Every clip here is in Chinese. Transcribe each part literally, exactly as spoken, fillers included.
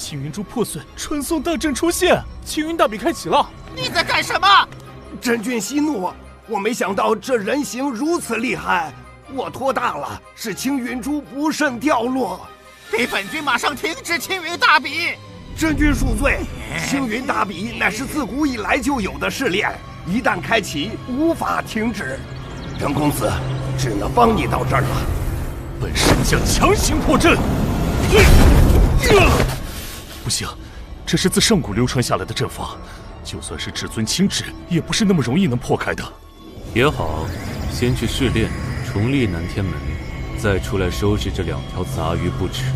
青云珠破损，传送大阵出现，青云大比开启了。 你在干什么？ 真君息怒，我没想到这人形如此厉害，我托大了，使青云珠不慎掉落。 给本君马上停止青云大比！ 真君恕罪，青云大比乃是自古以来就有的试炼，一旦开启，无法停止。任公子，只能帮你到这儿了。 本神将强行破阵。不行，这是自上古流传下来的阵法，就算是至尊亲旨，也不是那么容易能破开的。 也好，先去试炼，重立南天门，再出来收拾这两条杂鱼不迟。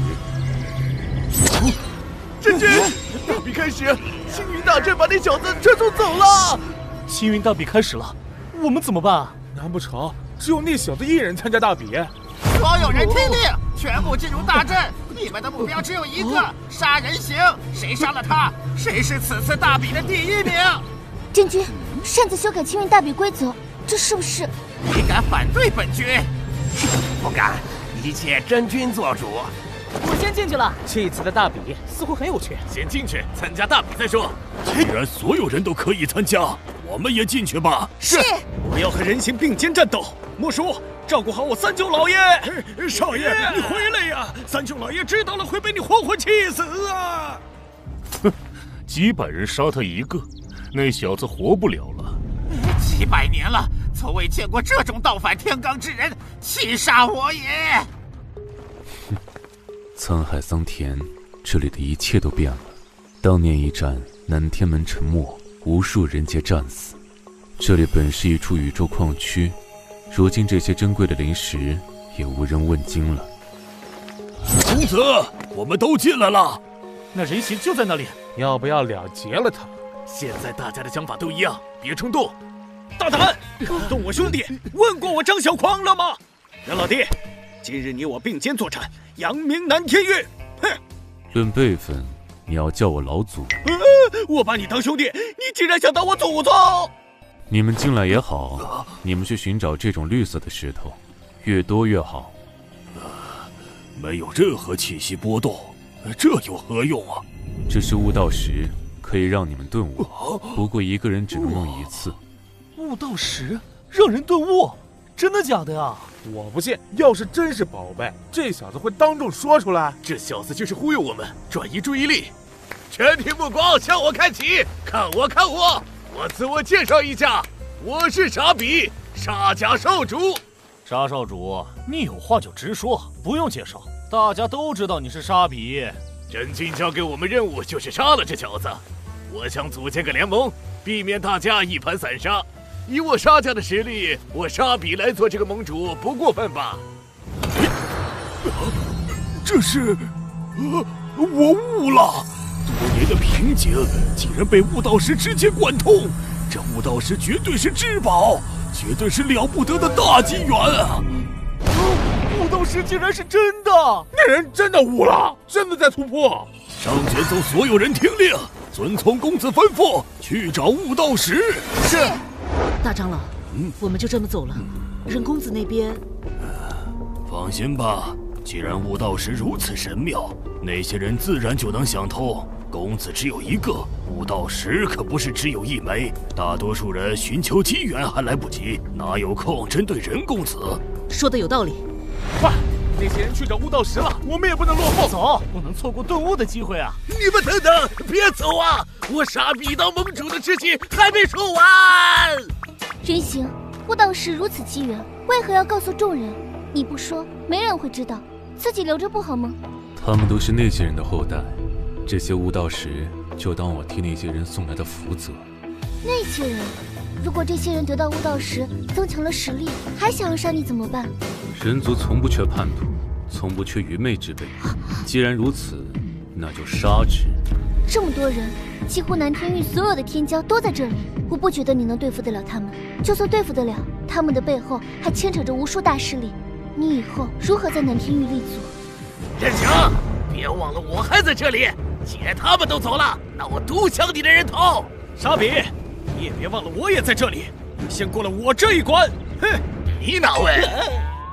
真君，大比开始，青云大阵把那小子传送走了。 青云大比开始了，我们怎么办？ 难不成只有那小子一人参加大比？ 所有人听令，全部进入大阵！你们的目标只有一个，杀人形。谁杀了他，谁是此次大比的第一名。 真君擅自修改青云大比规则，这是不是？ 你敢反对本君？ 不敢，一切真君做主。 我先进去了，这次的大比似乎很有趣。 先进去参加大比再说。既然所有人都可以参加，我们也进去吧。 是。 我要和人形并肩战斗。莫叔，照顾好我三舅老爷。少爷，你回来呀！三舅老爷知道了会被你活活气死啊！ 哼，几百人杀他一个，那小子活不了了。 几百年了，从未见过这种倒反天罡之人，气杀我也！ 哼，沧海桑田，这里的一切都变了。当年一战，南天门沉没，无数人皆战死。这里本是一处宇宙矿区，如今这些珍贵的灵石也无人问津了。 公子，我们都进来了。那人形就在那里， 要不要了结了他？ 现在大家的想法都一样，别冲动。 大胆，动我兄弟！问过我张小狂了吗？任老弟，今日你我并肩作战，扬名南天域。哼！ 论辈分，你要叫我老祖。 呃，我把你当兄弟，你竟然想当我祖宗！ 你们进来也好，你们去寻找这种绿色的石头，越多越好。 呃，没有任何气息波动，这有何用啊？ 这是悟道石，可以让你们顿悟，不过一个人只能用一次。 悟道石让人顿悟，真的假的呀？ 我不信，要是真是宝贝，这小子会当众说出来。 这小子就是忽悠我们，转移注意力。全体目光向我看齐，看我，看我。我自我介绍一下，我是沙比，沙家少主。沙少主，你有话就直说，不用介绍，大家都知道你是沙比。真君交给我们任务就是杀了这小子，我想组建个联盟，避免大家一盘散沙。以我沙家的实力，我沙比来做这个盟主不过分吧？这是，呃，我悟了。多年的瓶颈竟然被悟道石直接贯通，这悟道石绝对是至宝，绝对是了不得的大机缘啊！悟道石竟然是真的， 那人真的悟了，真的在突破。 上卷奏所有人听令，遵从公子吩咐，去找悟道石。 是。大长老，嗯，我们就这么走了。任公子那边， 放心吧，既然悟道石如此神妙，那些人自然就能想通。公子只有一个，悟道石可不是只有一枚，大多数人寻求机缘还来不及，哪有空针对任公子？ 说的有道理。 快，那些人去找悟道石了，我们也不能落后。 走，不能错过顿悟的机会啊！ 你们等等，别走啊！我傻逼当盟主的事情还没说完。 人形，悟道石如此机缘，为何要告诉众人？你不说，没人会知道，自己留着不好吗？ 他们都是那些人的后代。这些悟道石就当我替那些人送来的福泽。 那些人，如果这些人得到悟道石，增强了实力，还想要杀你怎么办？ 人族从不缺叛徒，从不缺愚昧之辈。既然如此，那就杀之。 这么多人，几乎南天域所有的天骄都在这里，我不觉得你能对付得了他们。就算对付得了，他们的背后还牵扯着无数大势力，你以后如何在南天域立足？ 任强，别忘了我还在这里。既然他们都走了，那我独抢你的人头。 沙比，你也别忘了我也在这里，你先过了我这一关。哼， 你哪位？ 叫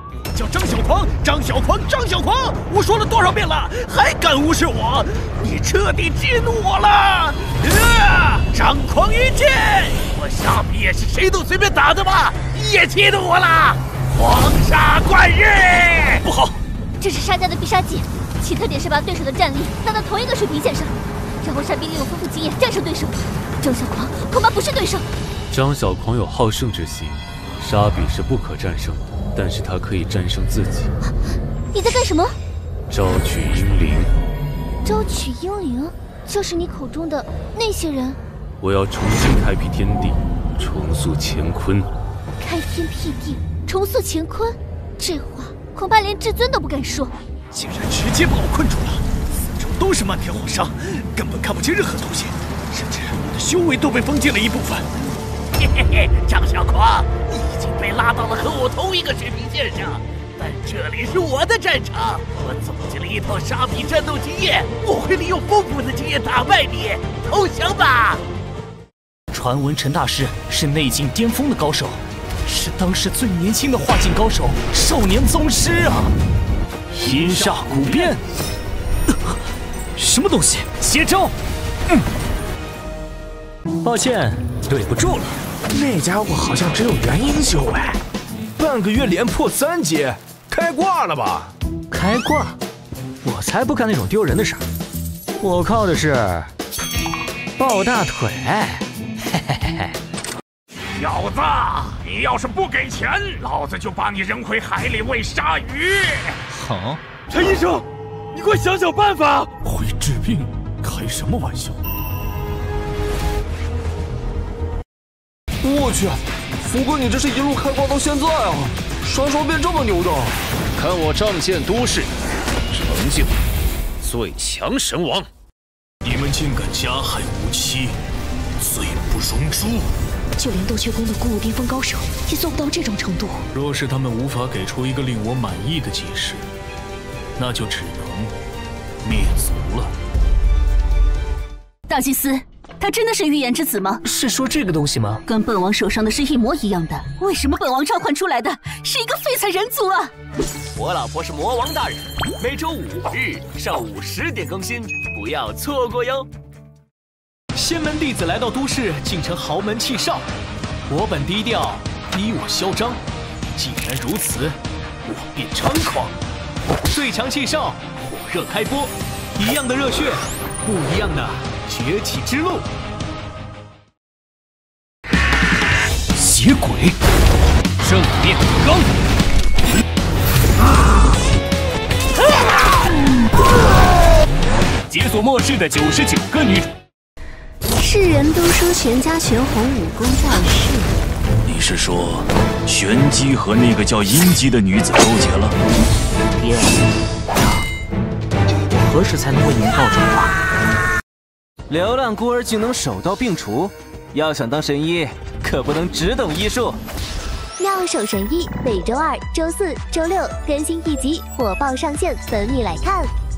张小狂，张小狂，张小狂！我说了多少遍了，还敢无视我？你彻底激怒我了！啊！张狂一剑！ 我沙比也是谁都随便打的吗？也激怒我了！黄沙贯日！ 不好， 这是沙家的必杀技，其特点是把对手的战力拉到同一个水平线上，然后沙比利用丰富经验战胜对手。张小狂恐怕不是对手。 张小狂有好胜之心，沙比是不可战胜的，但是他可以战胜自己。 你在干什么？ 招取英灵。 招取英灵，就是你口中的那些人。 我要重新开辟天地，重塑乾坤。 开天辟地，重塑乾坤，这话恐怕连至尊都不敢说。 竟然直接把我困住了，四周都是漫天黄沙，根本看不清任何东西，甚至我的修为都被封禁了一部分。 嘿嘿嘿，张小狂，你已经被拉到了和我同一个水平线上，但这里是我的战场，我总结了一套沙比战斗经验，我会利用丰富的经验打败你，投降吧！ 传闻陈大师是内境巅峰的高手，是当时最年轻的化境高手，少年宗师啊！阴煞古变， 什么东西？邪招！ 嗯，抱歉，对不住了。 那家伙好像只有元婴修哎，半个月连破三阶，开挂了吧？ 开挂？我才不干那种丢人的事儿，我靠的是抱大腿。嘿嘿嘿嘿。 小子，你要是不给钱，老子就把你扔回海里喂鲨鱼！ 好， 陈医生，你快想想办法！ 会治病，开什么玩笑？ 我去，福哥，你这是一路开挂到现在啊，啥时候变这么牛的？ 看我仗剑都市，成就最强神王！ 你们竟敢加害无妻，罪不容诛！ 就连斗阙宫的古武巅峰高手也做不到这种程度。 若是他们无法给出一个令我满意的解释，那就只能灭族了。 大祭司，他真的是预言之子吗？ 是说这个东西吗？ 跟本王手上的是一模一样的，为什么本王召唤出来的是一个废材人族啊？ 我老婆是魔王大人，每周五日上午十点更新，不要错过哟。 仙门弟子来到都市，竟成豪门气少。我本低调，你我嚣张。既然如此，我便猖狂。最强气少，火热开播，一样的热血，不一样的崛起之路。 邪鬼，正面刚。解锁末世的九十九个女主。 世人都说玄家玄红武功在世， 你是说玄机和那个叫阴姬的女子勾结了？ 爹，我何时才能为你们报仇啊？ 流浪孤儿竟能手到病除，要想当神医，可不能只懂医术。 妙手神医每周二、周四、周六更新一集，火爆上线，等你来看。